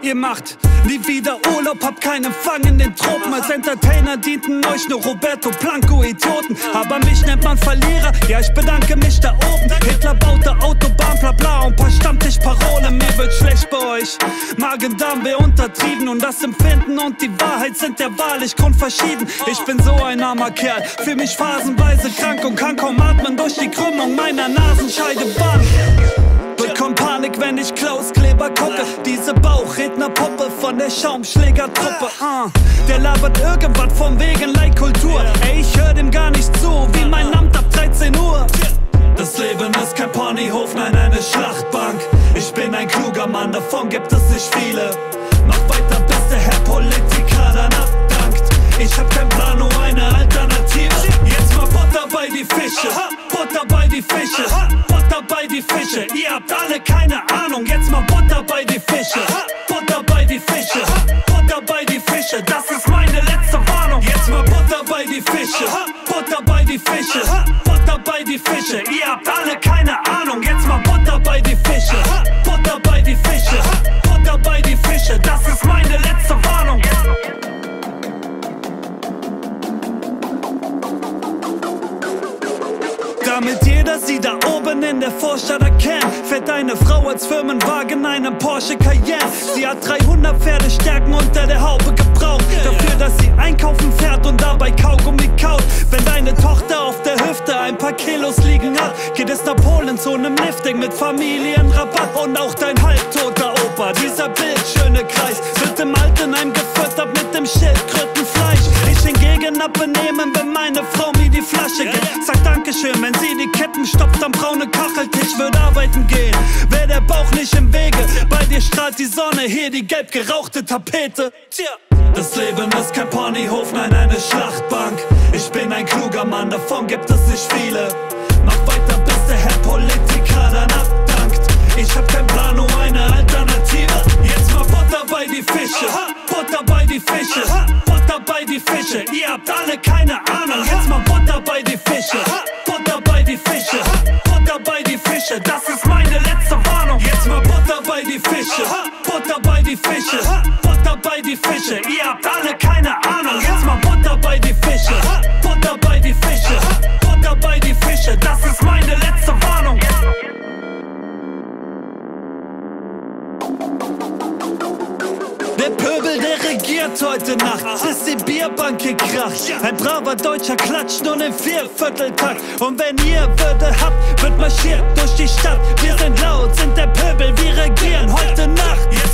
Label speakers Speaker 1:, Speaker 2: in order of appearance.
Speaker 1: Ihr macht nie wieder Urlaub, habt keinen Empfang in den Tropen. Als Entertainer dienten euch nur Roberto Blanco Idioten. Aber mich nennt man Verlierer, ja ich bedanke mich da oben. Hitler baute Autobahn, bla bla und paar Stammtischparolen. Mir wird schlecht bei euch, Magen-Darm wär untertrieben. Und das Empfinden und die Wahrheit sind ja wahrlich grundverschieden. Ich bin so ein armer Kerl, fühl mich phasenweise krank und kann kaum atmen durch die Krümmung meiner Nasenscheidewand. Bekomm Panik, wenn ich Klaus Kleber gucke. Diese Bauchrednerpuppe von der Schaumschlägertruppe. Der labert irgendwas vom wegen Leitkultur. Ey, ich hör dem gar nicht zu, wie mein Amt ab 13 Uhr. Das Leben ist kein Ponyhof, nein, eine Schlachtbank. Ich bin ein kluger Mann, davon gibt es nicht viele. Mach weiter, bis der Herr Politiker dann abdankt. Ich hab keinen Plan, nur eine Alternative. Jetzt mal Butter bei die Fische, Butter bei die Fische, Butter bei die Fische. Ihr habt alle keine Ahnung, jetzt mal Butter bei die Fische, Butter bei die Fische, Butter bei die Fische. Das ist meine letzte Warnung. Jetzt mal Butter bei die Fische, Butter bei die Fische, Butter bei die Fische. Ihr habt alle keine Ahnung, jetzt mal Butter bei die Fische, Butter bei die Fische, Butter bei die Fische. Das ist meine letzte Warnung. Damit jeder sie da oben in der Vorstadt erkennt, fährt eine Frau als Firmenwagen einen Porsche Cayenne. Sie hat 300 Pferdestärken unter der Haube gebraucht, dafür, dass sie einkaufen fährt und dabei Kaugummi kaut. Wenn deine Tochter auf der Hüfte ein paar Kilos liegen hat, geht es nach Polen zu einem Lifting mit Familienrabatt. Und auch dein halbtoter Opa, dieser bildschöne Kreis, wird im Altenheim gefüttert mit dem Schildkrötenfleisch. Ich hingegen abnehmen, wenn meine Frau mir die Flasche gibt. Sag Dankeschön, wenn sie die Ketten stopft am braunen Kacheltisch. Würd arbeiten gehen, wär der Bauch nicht im Wege. Bei dir strahlt die Sonne, hier die gelb gerauchte Tapete. Tja. Das Leben ist kein Ponyhof, nein, eine Schlachtbank. Ich bin ein kluger Mann, davon gibt es nicht viele. Mach weiter, bis der Herr Politiker dann abdankt. Ich hab keinen Plan, nur eine Alternative. Jetzt mal Butter bei die Fische, Butter bei die Fische, Butter bei die Fische. Ihr habt alle keine Ahnung. Jetzt mal Butter bei die Fische, Butter bei die Fische, Butter bei die Fische. Das ist meine letzte Warnung. Jetzt mal Butter bei die Fische, Butter bei die Fische, Butter bei die Fische. Ihr habt alle keine Ahnung. Jetzt mal Butter bei die Fische, Butter bei die Fische, Butter bei die Fische. Das ist meine letzte Warnung. Der Pöbel, der regiert heute Nacht, bis die Bierbank gekracht. Ein braver Deutscher klatscht nun im Viervierteltakt. Und wenn ihr Würde habt, wird marschiert durch die Stadt. Wir sind laut, sind der Pöbel, wir regieren heute Nacht.